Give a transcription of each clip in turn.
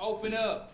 Open up.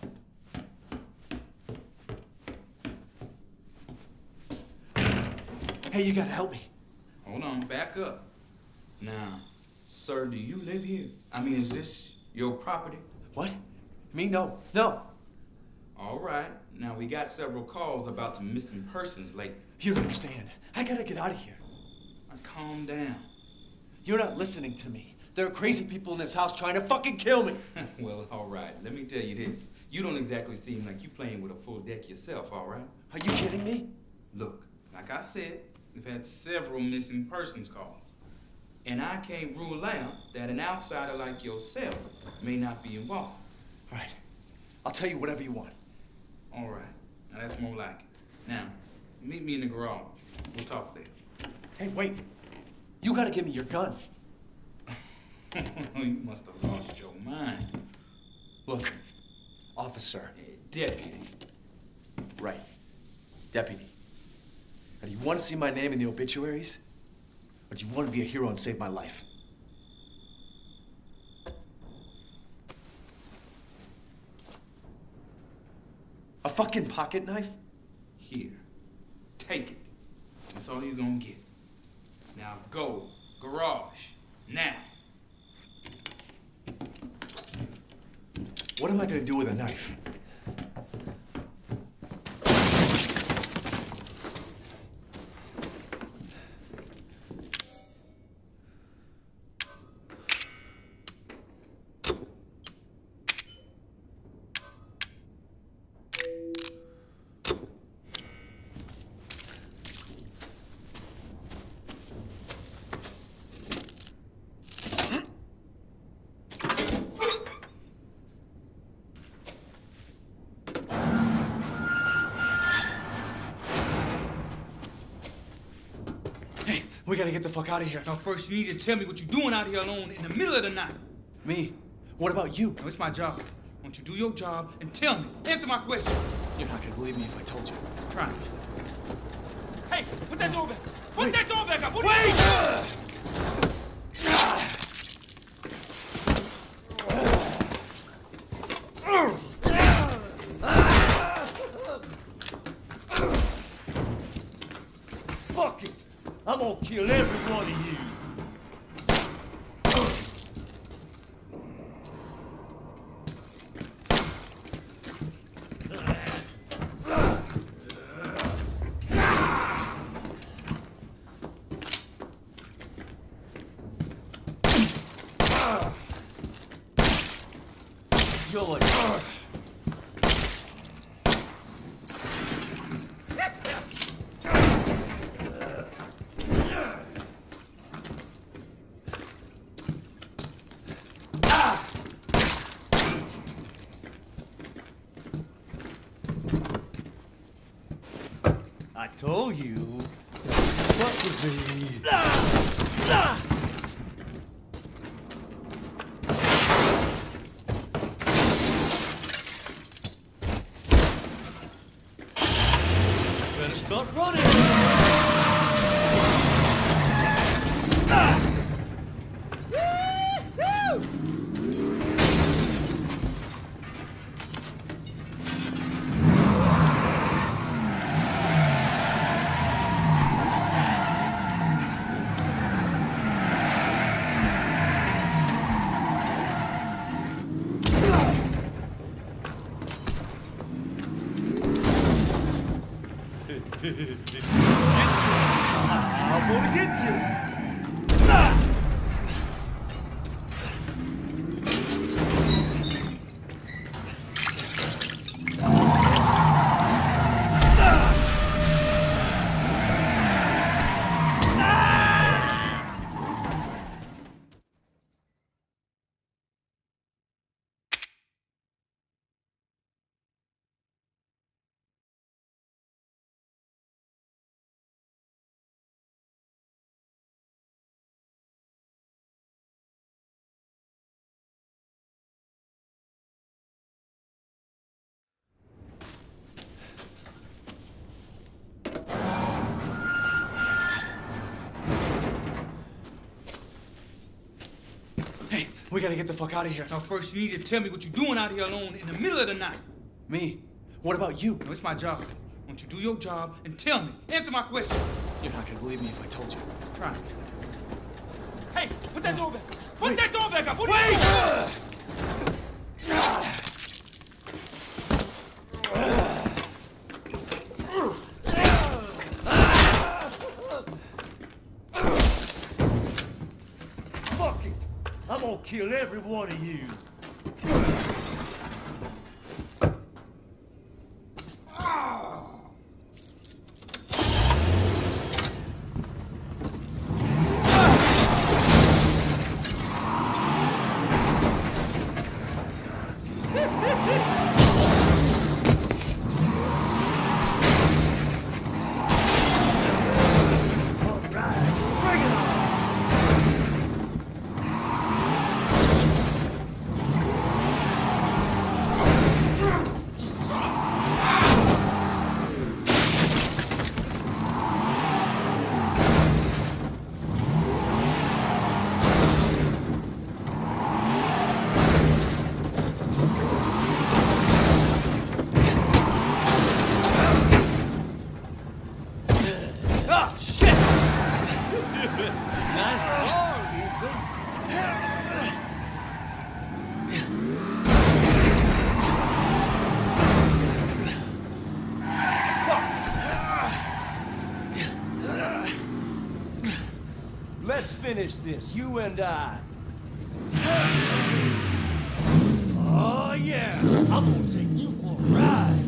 Hey, you gotta help me. Hold on, back up. Now, sir, do you live here? I mean, is this your property? What? Me? No. No. All right. Now, we got several calls about some missing persons lately. You don't understand. I gotta get out of here. Now, calm down. You're not listening to me. There are crazy people in this house trying to fucking kill me. Well, all right. Let me tell you this. You don't exactly seem like you playing with a full deck yourself, all right? Are you kidding me? Look, like I said, we've had several missing persons calls. And I can't rule out that an outsider like yourself may not be involved. All right. I'll tell you whatever you want. All right. Now, that's more like it. Now, meet me in the garage. We'll talk there. Hey, wait. You gotta give me your gun. You must have lost your mind. Look, officer. Deputy. Right. Deputy. Now, do you want to see my name in the obituaries? Or do you want to be a hero and save my life? A fucking pocket knife? Here. Take it. That's all you're gonna get. Now go. Garage. Now. What am I gonna do with a knife? We gotta get the fuck out of here. Now, first, you need to tell me what you're doing out here alone in the middle of the night. Me? What about you? No, it's my job. Why don't you do your job and tell me? Answer my questions. You're not gonna believe me if I told you. Try it. Hey, put that door back. Put that door back up. Fuck it! I'm gonna kill every one of you! You're like... I told you. Fuck with me. Better start running. I'm gonna get you. We gotta get the fuck out of here. Now, first, you need to tell me what you're doing out here alone in the middle of the night. Me? What about you? No, it's my job. Won't you do your job and tell me? Answer my questions. You're not gonna believe me if I told you. Try it. Hey, put that door back. Put that door back up. What Fuck it! I'm gonna kill every one of you. Let's finish this, you and I. Oh, yeah. I'm gonna take you for a ride.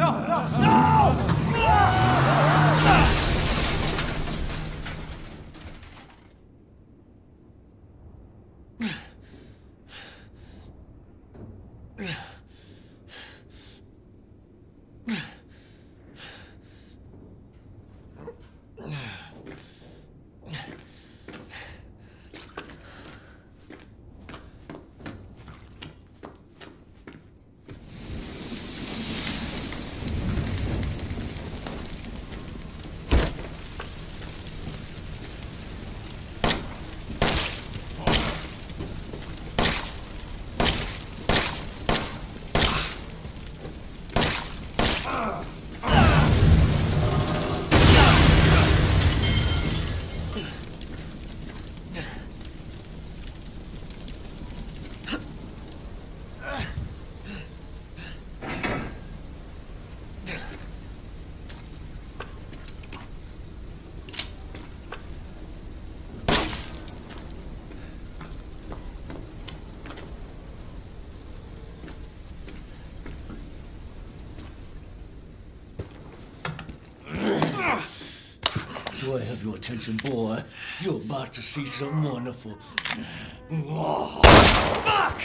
Do I have your attention, boy? You're about to see something wonderful. Oh, fuck!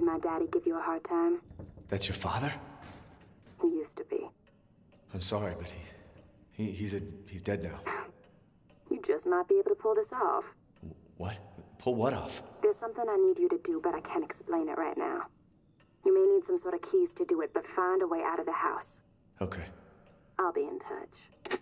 my daddy give you a hard time? That's your father? He used to be. I'm sorry, but he's dead now. You just might be able to pull this off. What? Pull what off? There's something I need you to do, but I can't explain it right now. You may need some sort of keys to do it, but find a way out of the house. Okay. I'll be in touch.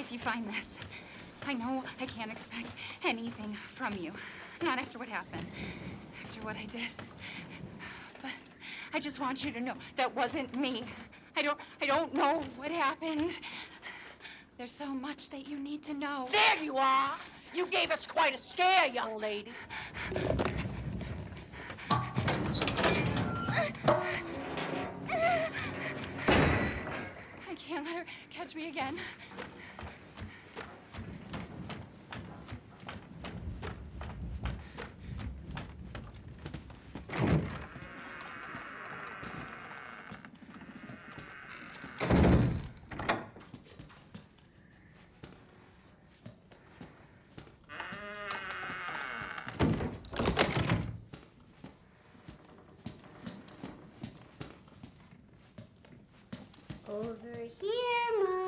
if you find this. I know I can't expect anything from you. Not after what happened. After what I did. But I just want you to know that wasn't me. I don't know what happened. There's so much that you need to know. There you are. You gave us quite a scare, young lady. I can't let her catch me again. Over here, Mom.